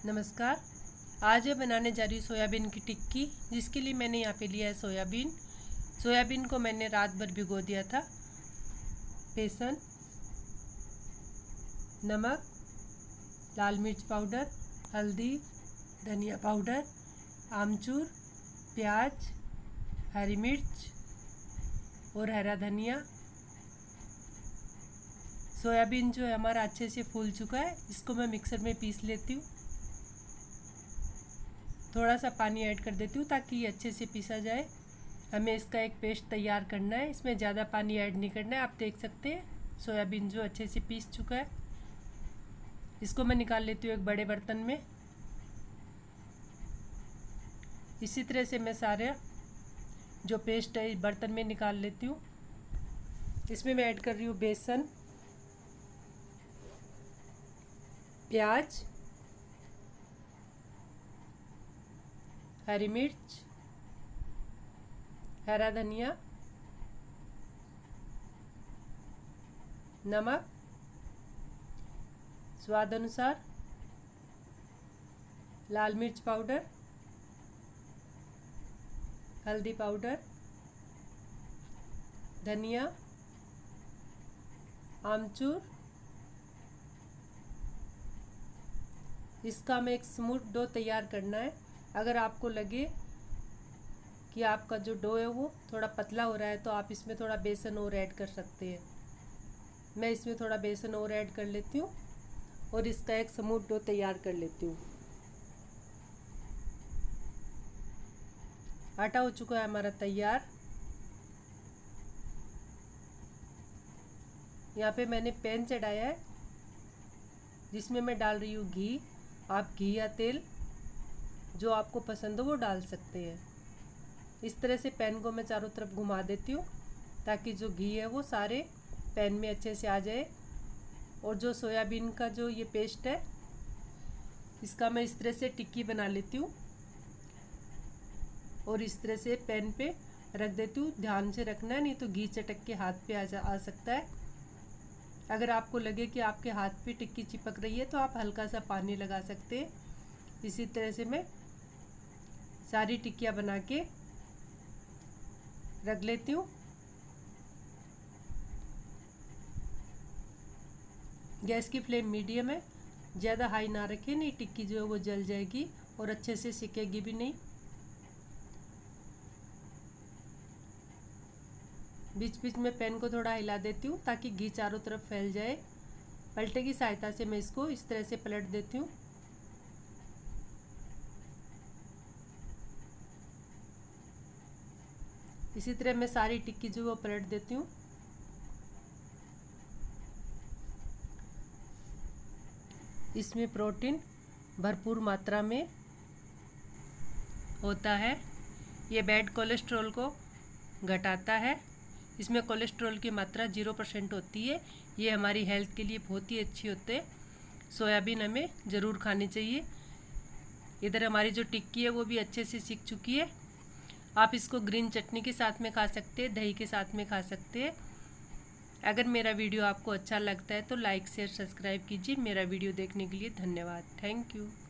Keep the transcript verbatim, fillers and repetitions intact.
नमस्कार। आज मैं बनाने जा रही हूँ सोयाबीन की टिक्की, जिसके लिए मैंने यहाँ पे लिया है सोयाबीन। सोयाबीन को मैंने रात भर भिगो दिया था। बेसन, नमक, लाल मिर्च पाउडर, हल्दी, धनिया पाउडर, आमचूर, प्याज, हरी मिर्च और हरा धनिया। सोयाबीन जो है हमारा अच्छे से फूल चुका है, इसको मैं मिक्सर में पीस लेती हूँ। थोड़ा सा पानी ऐड कर देती हूँ ताकि ये अच्छे से पीसा जाए। हमें इसका एक पेस्ट तैयार करना है, इसमें ज़्यादा पानी ऐड नहीं करना है। आप देख सकते हैं सोयाबीन जो अच्छे से पीस चुका है। इसको मैं निकाल लेती हूँ एक बड़े बर्तन में। इसी तरह से मैं सारे जो पेस्ट है इस बर्तन में निकाल लेती हूँ। इसमें मैं ऐड कर रही हूँ बेसन, प्याज, हरी मिर्च, हरा धनिया, नमक स्वाद अनुसार, लाल मिर्च पाउडर, हल्दी पाउडर, धनिया, आमचूर। इसका हमें एक स्मूथ डो तैयार करना है। अगर आपको लगे कि आपका जो डो है वो थोड़ा पतला हो रहा है तो आप इसमें थोड़ा बेसन और ऐड कर सकते हैं। मैं इसमें थोड़ा बेसन और ऐड कर लेती हूँ और इसका एक स्मूथ डो तैयार कर लेती हूँ। आटा हो चुका है हमारा तैयार। यहाँ पे मैंने पैन चढ़ाया है जिसमें मैं डाल रही हूँ घी। आप घी या तेल जो आपको पसंद हो वो डाल सकते हैं। इस तरह से पैन को मैं चारों तरफ घुमा देती हूँ ताकि जो घी है वो सारे पैन में अच्छे से आ जाए। और जो सोयाबीन का जो ये पेस्ट है इसका मैं इस तरह से टिक्की बना लेती हूँ और इस तरह से पैन पे रख देती हूँ। ध्यान से रखना है, नहीं तो घी चटक के हाथ पे आ जा आ सकता है। अगर आपको लगे कि आपके हाथ पे टिक्की चिपक रही है तो आप हल्का सा पानी लगा सकते हैं। इसी तरह से मैं सारी टिक्कियाँ बना के रख लेती हूँ। गैस की फ्लेम मीडियम है, ज़्यादा हाई ना रखें, नहीं टिक्की जो है वो जल जाएगी और अच्छे से सिकेगी भी नहीं। बीच बीच में पैन को थोड़ा हिला देती हूँ ताकि घी चारों तरफ फैल जाए। पलटे की सहायता से मैं इसको इस तरह से पलट देती हूँ। इसी तरह मैं सारी टिक्की जो वो पलट देती हूँ। इसमें प्रोटीन भरपूर मात्रा में होता है। ये बैड कोलेस्ट्रॉल को घटाता है। इसमें कोलेस्ट्रॉल की मात्रा जीरो परसेंट होती है। ये हमारी हेल्थ के लिए बहुत ही अच्छी होते हैं। सोयाबीन हमें ज़रूर खानी चाहिए। इधर हमारी जो टिक्की है वो भी अच्छे से सिक चुकी है। आप इसको ग्रीन चटनी के साथ में खा सकते हैं, दही के साथ में खा सकते हैं। अगर मेरा वीडियो आपको अच्छा लगता है तो लाइक शेयर सब्सक्राइब कीजिए। मेरा वीडियो देखने के लिए धन्यवाद। Thank you.